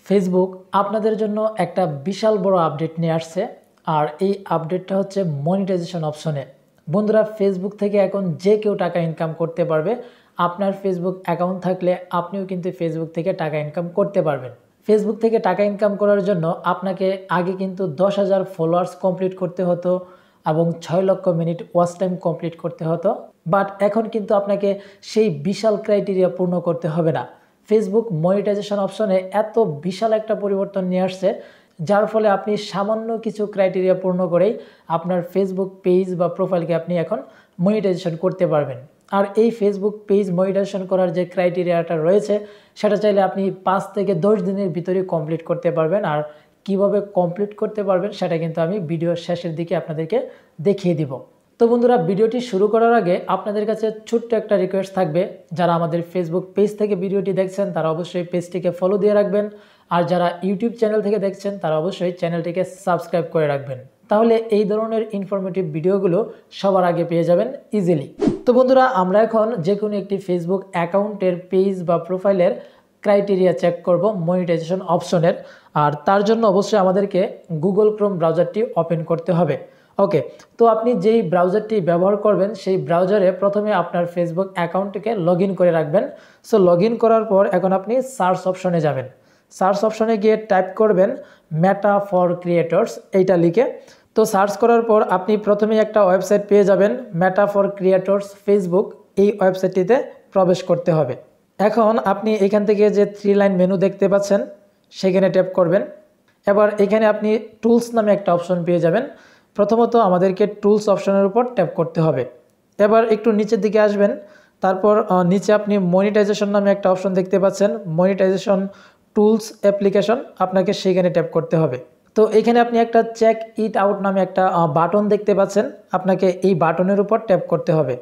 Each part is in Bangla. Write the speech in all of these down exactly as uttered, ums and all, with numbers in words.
ফেসবুক আপনাদের জন্য একটা বিশাল বড় আপডেট নিয়ে আসছে আর এই আপডেটটা হচ্ছে মনিটাইজেশন অপশনে। বন্ধুরা, ফেসবুক থেকে এখন যে কেউ টাকা ইনকাম করতে পারবে। আপনার ফেসবুক অ্যাকাউন্ট থাকলে আপনিও কিন্তু ফেসবুক থেকে টাকা ইনকাম করতে পারবেন। ফেসবুক থেকে টাকা ইনকাম করার জন্য আপনাকে আগে কিন্তু দশ হাজার ফলোয়ার্স কমপ্লিট করতে হতো এবং ছয় লক্ষ মিনিট ওয়াচ টাইম কমপ্লিট করতে হতো, বাট এখন কিন্তু আপনাকে সেই বিশাল ক্রাইটেরিয়া পূর্ণ করতে হবে না। ফেসবুক মনিটাইজেশন অপশনে এত বিশাল একটা পরিবর্তন নিয়ে আসছে, যার ফলে আপনি সামান্য কিছু ক্রাইটেরিয়া পূর্ণ করেই আপনার ফেসবুক পেজ বা প্রোফাইলকে আপনি এখন মনিটাইজেশন করতে পারবেন। আর এই ফেসবুক পেজ মনিটাইজেশন করার যে ক্রাইটেরিয়াটা রয়েছে সেটা চাইলে আপনি পাঁচ থেকে দশ দিনের ভিতরে কমপ্লিট করতে পারবেন। আর কিভাবে কমপ্লিট করতে পারবেন সেটা কিন্তু আমি ভিডিওর শেষের দিকে আপনাদেরকে দেখিয়ে দিব। তো বন্ধুরা, ভিডিওটি শুরু করার আগে আপনাদের কাছে ছোট্ট একটা রিকোয়েস্ট থাকবে, যারা আমাদের ফেসবুক পেজ থেকে ভিডিওটি দেখছেন তারা অবশ্যই পেজটিকে ফলো দিয়ে রাখবেন, আর যারা ইউটিউব চ্যানেল থেকে দেখছেন তারা অবশ্যই চ্যানেলটিকে সাবস্ক্রাইব করে রাখবেন। তাহলে এই ধরনের ইনফরমেটিভ ভিডিওগুলো সবার আগে পেয়ে যাবেন ইজিলি। তো বন্ধুরা, আমরা এখন যে কোনো একটি ফেসবুক অ্যাকাউন্টের পেজ বা প্রোফাইলের ক্রাইটেরিয়া চেক করব মনিটাইজেশন অপশনের। আর তার জন্য অবশ্যই আমাদেরকে গুগল ক্রোম ব্রাউজারটি ওপেন করতে হবে। ওকে, তো আপনি যেই ব্রাউজারটি ব্যবহার করবেন সেই ব্রাউজারে প্রথমে আপনার ফেসবুক অ্যাকাউন্টটিকে লগ ইন করে রাখবেন। সো লগ ইন করার পর এখন আপনি সার্চ অপশনে যাবেন। সার্চ অপশনে গিয়ে টাইপ করবেন মেটা ফর ক্রিয়েটর্স, এইটা লিখে। তো সার্চ করার পর আপনি প্রথমেই একটা ওয়েবসাইট পেয়ে যাবেন, মেটা ফর ক্রিয়েটর্স ফেসবুক। এই ওয়েবসাইটটিতে প্রবেশ করতে হবে। এখন আপনি এখান থেকে যে থ্রি লাইন মেনু দেখতে পাচ্ছেন সেখানে ট্যাপ করবেন। এবার এখানে আপনি টুলস নামে একটা অপশন পেয়ে যাবেন। প্রথমত আমাদেরকে টুলস অপশনের উপর ট্যাপ করতে হবে। এবার একটু নিচের দিকে আসবেন, তারপর নিচে আপনি মনিটাইজেশন নামে একটা অপশন দেখতে পাচ্ছেন, মনিটাইজেশন টুলস অ্যাপ্লিকেশন, আপনাকে সেইখানে ট্যাপ করতে হবে। তো এখানে আপনি একটা চেক ইট আউট নামে একটা বাটন দেখতে পাচ্ছেন, আপনাকে এই বাটনের উপর ট্যাপ করতে হবে।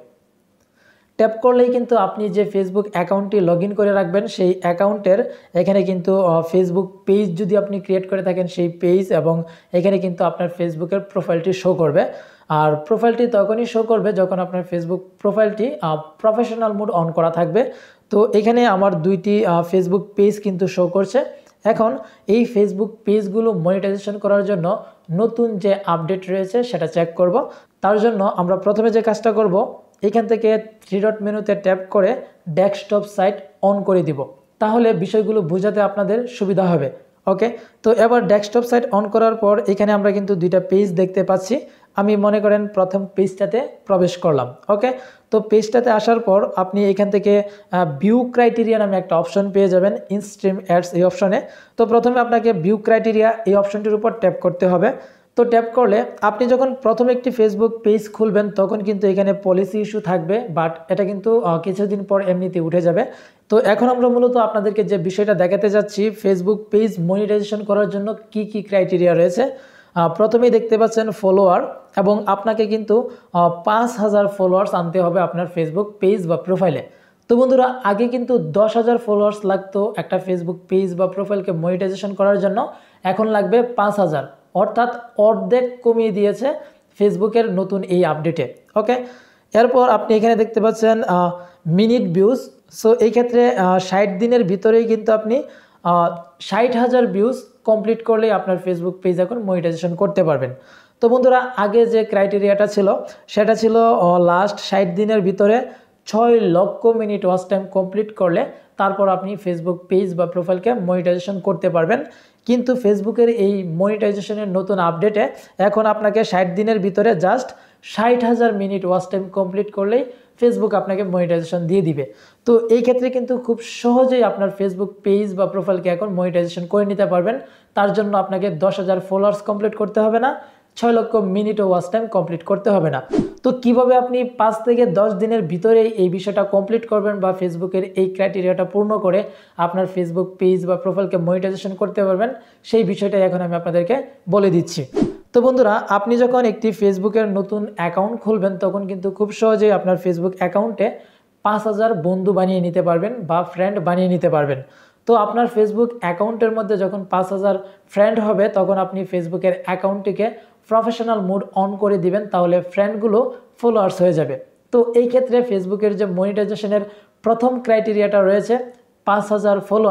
ট্যাপ করলেই কিন্তু আপনি যে ফেসবুক অ্যাকাউন্টটি লগ ইন করে রাখবেন সেই অ্যাকাউন্টের এখানে কিন্তু ফেসবুক পেজ যদি আপনি ক্রিয়েট করে থাকেন সেই পেজ, এবং এখানে কিন্তু আপনার ফেসবুকের প্রোফাইলটি শো করবে। আর প্রোফাইলটি তখনই শো করবে যখন আপনার ফেসবুক প্রোফাইলটি প্রফেশনাল মোড অন করা থাকবে। তো এখানে আমার দুইটি ফেসবুক পেজ কিন্তু শো করছে। এখন এই ফেসবুক পেজগুলো মনিটাইজেশন করার জন্য নতুন যে আপডেট রয়েছে সেটা চেক করব। তার জন্য আমরা প্রথমে যে কাজটা করব, এখান থেকে থ্রি ডট মেনুতে ট্যাপ করে ডেস্কটপ সাইট অন করে দিব, তাহলে বিষয়গুলো বোঝাতে আপনাদের সুবিধা হবে। ওকে, তো এবার ডেস্কটপ সাইট অন করার পর এখানে আমরা কিন্তু দুইটা পেজ দেখতে পাচ্ছি। আমি মনে করেন প্রথম পেজটাতে প্রবেশ করলাম। ওকে, তো পেজটাতে আসার পর আপনি এখান থেকে ভিউ ক্রাইটেরিয়া নামে একটা অপশন পেয়ে যাবেন, ইনস্ট্রিম অ্যাডস এই অপশনে। তো প্রথমে আপনাকে ভিউ ক্রাইটেরিয়া এই অপশনটির উপর ট্যাপ করতে হবে। তো ট্যাপ করলে আপনি যখন প্রথম একটি ফেসবুক পেজ খুলবেন তখন কিন্তু এখানে পলিসি ইস্যু থাকবে, বাট এটা কিন্তু কিছুদিন পর এমনিতে উঠে যাবে। তো এখন আমরা মূলত আপনাদেরকে যে বিষয়টা দেখাতে যাচ্ছি, ফেসবুক পেজ মনিটাইজেশন করার জন্য কি কি ক্রাইটেরিয়া রয়েছে। প্রথমেই দেখতে পাচ্ছেন ফলোয়ার, এবং আপনাকে কিন্তু পাঁচ হাজার ফলোয়ার্স আনতে হবে আপনার ফেসবুক পেজ বা প্রোফাইলে। তো বন্ধুরা, আগে কিন্তু দশ হাজার ফলোয়ার্স লাগতো একটা ফেসবুক পেজ বা প্রোফাইলকে মনিটাইজেশন করার জন্য, এখন লাগবে পাঁচ হাজার, অর্থাৎ অর্ধেক কমিয়ে দিয়েছে ফেসবুকের নতুন এই আপডেটে। ওকে, এরপর আপনি এখানে দেখতে পাচ্ছেন মিনিট ভিউজ। সো এই ক্ষেত্রে ষাট দিনের ভিতরেই কিন্তু আপনি ষাট হাজার ভিউজ কমপ্লিট করলেই আপনার ফেসবুক পেজ এখন মনিটাইজেশন করতে পারবেন। তো বন্ধুরা, আগে যে ক্রাইটেরিয়াটা ছিল সেটা ছিল লাস্ট ষাট দিনের ভিতরে ছয় লক্ষ মিনিট ওয়াচ টাইম কমপ্লিট করলে তারপর আপনি ফেসবুক পেজ বা প্রোফাইলকে মনিটাইজেশন করতে পারবেন। কিন্তু ফেসবুকের এই মনিটাইজেশনের নতুন আপডেটে এখন আপনাকে ষাট দিনের ভিতরে জাস্ট ষাট হাজার মিনিট ওয়াচ টাইম কমপ্লিট করলেই ফেসবুক আপনাকে মনিটাইজেশন দিয়ে দিবে। তো এই ক্ষেত্রে কিন্তু খুব সহজেই আপনার ফেসবুক পেজ বা প্রোফাইলকে এখন মনিটাইজেশন করে নিতে পারবেন। তার জন্য আপনাকে দশ হাজার ফলোয়ার্স কমপ্লিট করতে হবে না, ছয় লক্ষ মিনিট ও ওয়াচ টাইম কমপ্লিট করতে হবে না। তো কিভাবে আপনি পাঁচ থেকে দশ দিনের ভিতরেই এই বিষয়টা কমপ্লিট করবেন বা ফেসবুকের এই ক্রাইটেরিয়াটা পূর্ণ করে আপনার ফেসবুক পেজ বা প্রোফাইলকে মনিটাইজেশন করতে পারবেন, সেই বিষয়টাই এখন আমি আপনাদেরকে বলে দিচ্ছি। তো বন্ধুরা, আপনি যখন একটি ফেসবুকের নতুন অ্যাকাউন্ট খুলবেন তখন কিন্তু খুব সহজেই আপনার ফেসবুক অ্যাকাউন্টে পাঁচ হাজার বন্ধু বানিয়ে নিতে পারবেন বা ফ্রেন্ড বানিয়ে নিতে পারবেন। তো আপনার ফেসবুক অ্যাকাউন্টের মধ্যে যখন পাঁচ হাজার ফ্রেন্ড হবে তখন আপনি ফেসবুকের অ্যাকাউন্টটিকে প্রফেশনাল মোড অন করে দিবেন, তাহলে ফ্রেন্ডগুলো ফলোয়ার্স হয়ে যাবে। তো এই ক্ষেত্রে ফেসবুকের যে মনিটাইজেশনের প্রথম ক্রাইটেরিয়াটা রয়েছে পাঁচ হাজার ফলোয়ার্স,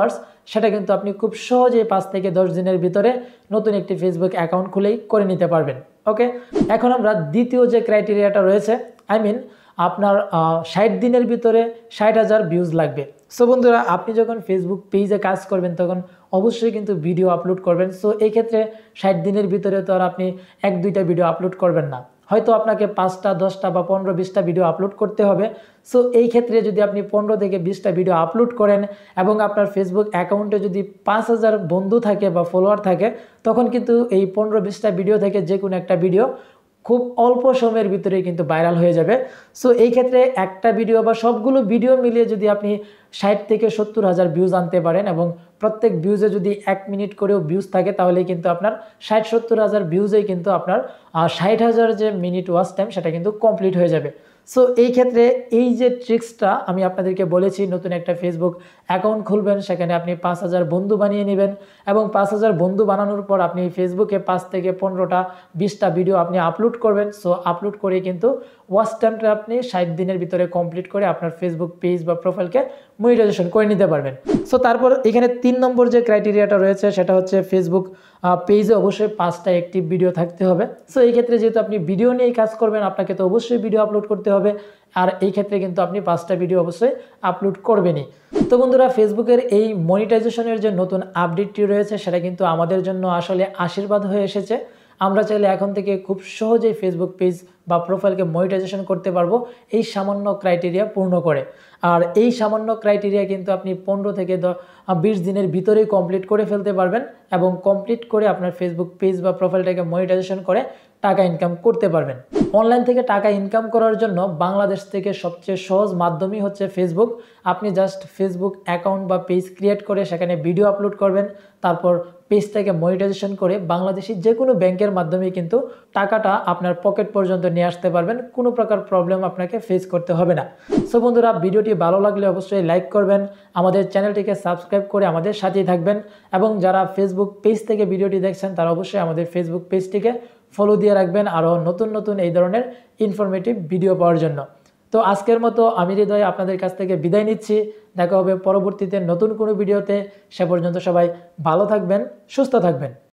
সেটা কিন্তু আপনি খুব সহজেই পাঁচ থেকে দশ দিনের ভিতরে নতুন একটি ফেসবুক অ্যাকাউন্ট খুলেই করে নিতে পারবেন। ওকে, এখন আমরা দ্বিতীয় যে ক্রাইটেরিয়াটা রয়েছে, আই মিন আপনার ষাট দিনের ভিতরে ষাট হাজার ভিউজ লাগবে। সো বন্ধুরা, আপনি যখন ফেসবুক পেজে কাজ করবেন তখন অবশ্যই কিন্তু ভিডিও আপলোড করবেন। সো এই ক্ষেত্রে ষাট দিনের ভিতরে তো আর আপনি এক দুইটা ভিডিও আপলোড করবেন না, হয়তো আপনাকে পাঁচটা দশটা বা পনেরো বিশটা ভিডিও আপলোড করতে হবে। সো এই ক্ষেত্রে যদি আপনি পনেরো থেকে বিশটা ভিডিও আপলোড করেন এবং আপনার ফেসবুক অ্যাকাউন্টে যদি পাঁচ হাজার বন্ধু থাকে বা ফলোয়ার থাকে, তখন কিন্তু এই পনেরো বিশটা ভিডিও থেকে যে কোনো একটা ভিডিও খুব অল্প সময়ের ভিতরে কিন্তু ভাইরাল হয়ে যাবে। সো এই ক্ষেত্রে একটা ভিডিও বা সবগুলো ভিডিও মিলিয়ে যদি আপনি ষাট থেকে সত্তর হাজার ভিউজ আনতে পারেন এবং প্রত্যেক ভিউজে যদি এক মিনিট করেও ভিউজ থাকে, তাহলে কিন্তু আপনার ষাট সত্তর হাজার ভিউজেই কিন্তু আপনার ষাট হাজার যে মিনিট ওয়াচ টাইম সেটা কিন্তু কমপ্লিট হয়ে যাবে। সো এই ক্ষেত্রে এই যে ট্রিক্সটা আমি আপনাদেরকে বলেছি, নতুন একটা ফেসবুক অ্যাকাউন্ট খুলবেন, সেখানে আপনি পাঁচ হাজার বন্ধু বানিয়ে নেবেন এবং পাঁচ হাজার বন্ধু বানানোর পর আপনি ফেসবুকে পাঁচ থেকে পনেরোটা বিশটা ভিডিও আপনি আপলোড করবেন। সো আপলোড করে কিন্তু ওয়াচ টাইমটা আপনি ষাট দিনের ভিতরে কমপ্লিট করে আপনার ফেসবুক পেজ বা প্রোফাইলকে মনিটাইজেশন করে নিতে পারবেন। সো তারপর এখানে তিন নম্বর যে ক্রাইটেরিয়াটা রয়েছে সেটা হচ্ছে ফেসবুক পেজে অবশ্যই পাঁচটা অ্যাক্টিভ ভিডিও থাকতে হবে। সো এই ক্ষেত্রে যেহেতু আপনি ভিডিও নিয়েই কাজ করবেন, আপনাকে তো অবশ্যই ভিডিও আপলোড করতে হবে, আর এই ক্ষেত্রে কিন্তু আপনি পাঁচটা ভিডিও অবশ্যই আপলোড করবেনই। তো বন্ধুরা, ফেসবুকের এই মনিটাইজেশনের যে নতুন আপডেটটি রয়েছে সেটা কিন্তু আমাদের জন্য আসলে আশীর্বাদ হয়ে এসেছে। আমরা চাইলে এখন থেকে খুব সহজেই ফেসবুক পেজ বা প্রোফাইলকে মনিটাইজেশন করতে পারবো এই সামান্য ক্রাইটেরিয়া পূর্ণ করে। আর এই সামান্য ক্রাইটেরিয়া কিন্তু আপনি পনেরো থেকে বিশ দিনের ভিতরেই কমপ্লিট করে ফেলতে পারবেন এবং কমপ্লিট করে আপনার ফেসবুক পেজ বা প্রোফাইলটাকে মনিটাইজেশন করে টাকা ইনকাম করতে পারবেন। অনলাইন থেকে টাকা ইনকাম করার জন্য বাংলাদেশ থেকে সবচেয়ে সহজ মাধ্যমই হচ্ছে ফেসবুক। আপনি জাস্ট ফেসবুক অ্যাকাউন্ট বা পেজ ক্রিয়েট করে সেখানে ভিডিও আপলোড করবেন, তারপর পেজটাকে মনিটাইজেশন করে বাংলাদেশি যে কোনো ব্যাংকের মাধ্যমে কিন্তু টাকাটা আপনার পকেট পর্যন্ত নিয়ে আসতে পারবেন। কোনো প্রকার প্রবলেম আপনাকে ফেস করতে হবে না। সো বন্ধুরা, ভিডিওটি ভালো লাগলে অবশ্যই লাইক করবেন, আমাদের চ্যানেলটিকে সাবস্ক্রাইব করে আমাদের সাথেই থাকবেন এবং যারা ফেসবুক পেজ থেকে ভিডিওটি দেখছেন তারা অবশ্যই আমাদের ফেসবুক পেজটিকে ফলো দিয়ে রাখবেন আরও নতুন নতুন এই ধরনের ইনফরমেটিভ ভিডিও পাওয়ার জন্য। তো আজকের মতো আমি হৃদয় আপনাদের কাছ থেকে বিদায় নিচ্ছি। দেখা হবে পরবর্তীতে নতুন কোনো ভিডিওতে। সে পর্যন্ত সবাই ভালো থাকবেন, সুস্থ থাকবেন।